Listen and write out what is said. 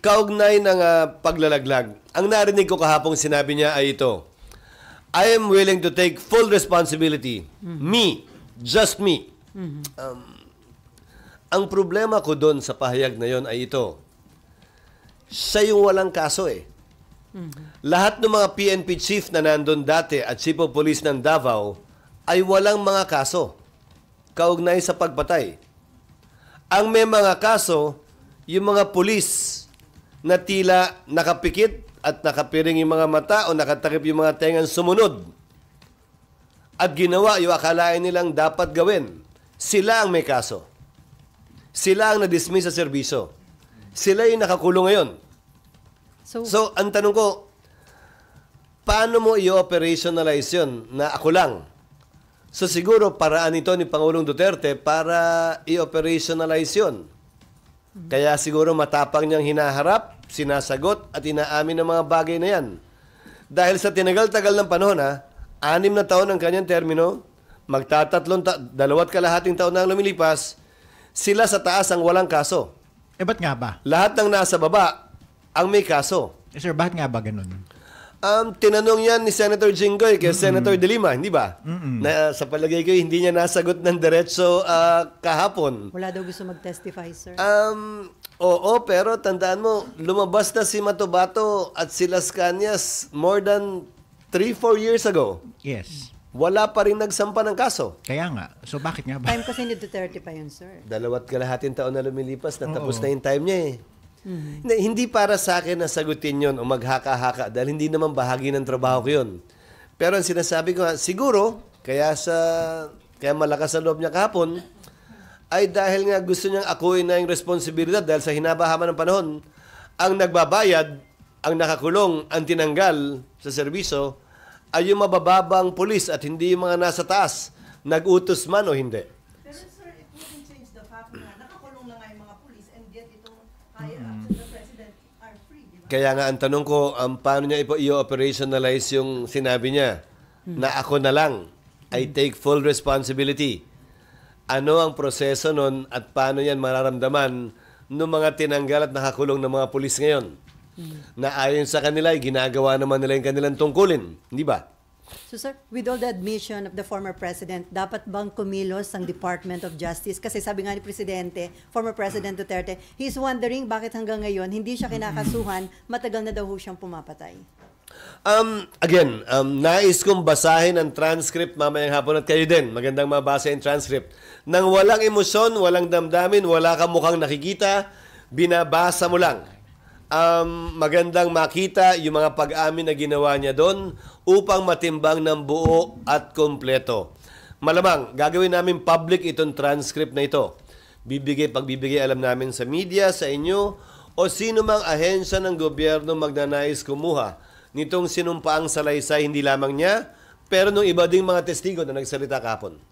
kaugnay ng paglalaglag, ang narinig ko kahapong sinabi niya ay ito, I am willing to take full responsibility. Me. Just me. Ang problema ko doon sa pahayag na yon ay ito. Siya yung walang kaso eh. Lahat ng mga PNP chief na nandun dati at chief of police ng Davao ay walang mga kaso kaugnay sa pagpatay. Ang may mga kaso, yung mga pulis na tila nakapikit at nakapiring yung mga mata o nakatakip yung mga tengang sumunod at ginawa yung akalain nilang dapat gawin. Sila ang may kaso. Sila ang na-dismiss sa serbisyo. Sila yung nakakulong ngayon. So, ang tanong ko, paano mo i-operationalize yun na ako lang? So, siguro paraan ito ni Pangulong Duterte para i-operationalize yun. Kaya siguro matapang niyang hinaharap, sinasagot at inaamin ng mga bagay na yan. Dahil sa tinagal-tagal ng panahon, 6 na taon ang kanyang termino, dalawat kalahating taon na ang lumilipas, sila sa taas ang walang kaso. Ba't nga ba? Lahat ng nasa baba ang may kaso. Sir, bakit nga ba ganun? Tinanong yan ni Senator Jinggoy kay Senator De Lima, hindi ba? Na, sa palagay ko, hindi niya nasagot ng diretso kahapon. Wala daw gusto mag-testify, sir. Oo, pero tandaan mo, lumabas na si Matobato at si Las Cañas more than 3-4 years ago. Yes. Wala pa rin nagsampa ng kaso. Kaya nga. So, bakit nga ba? Time kasi ni Duterte pa yun, sir. Dalawat kalahating taon na lumilipas, natapos na yung time niya eh. Hindi para sa akin na sagutin yon o maghaka-haka dahil hindi naman bahagi ng trabaho ko yun. Pero ang sinasabi ko, siguro, kaya malakas ang loob niya kahapon, ay dahil nga gusto niyang akuin na yung responsibilidad dahil sa hinaba-haba ng panahon, ang nagbabayad, ang nakakulong, ang tinanggal sa serbisyo, ay yung mabababang pulis at hindi yung mga nasa taas, nag-utos man o hindi. Pero sir, it wouldn't change the fact na nakakulong na nga yung mga pulis and yet itong higher ups of the president are free, di ba? Kaya nga ang tanong ko, paano niya i-operationalize yung sinabi niya na ako na lang, I take full responsibility. Ano ang proseso nun at paano yan mararamdaman ng mga tinanggal at nakakulong ng mga pulis ngayon? Na ayon sa kanila, ginagawa naman nila yung kanilang tungkulin. Hindi ba? So sir, with all the admission of the former president, dapat bang kumilos ang Department of Justice? Kasi sabi nga ni Presidente, former President Duterte, he's wondering bakit hanggang ngayon hindi siya kinakasuhan, matagal na daw ho siyang pumapatay. Again, nais kong basahin ang transcript mamayang hapon at kayo din. Magandang mabasa yung transcript. Nang walang emosyon, walang damdamin, wala kang mukhang nakikita, binabasa mo lang. Magandang makita yung mga pag-amin na ginawa niya doon upang matimbang ng buo at kompleto. Malamang, gagawin namin public itong transcript na ito. Pagbibigay alam namin sa media, sa inyo, o sino mang ahensya ng gobyerno magnanais kumuha nitong sinumpaang salaysay hindi lamang niya, pero nung iba ding mga testigo na nagsalita kahapon.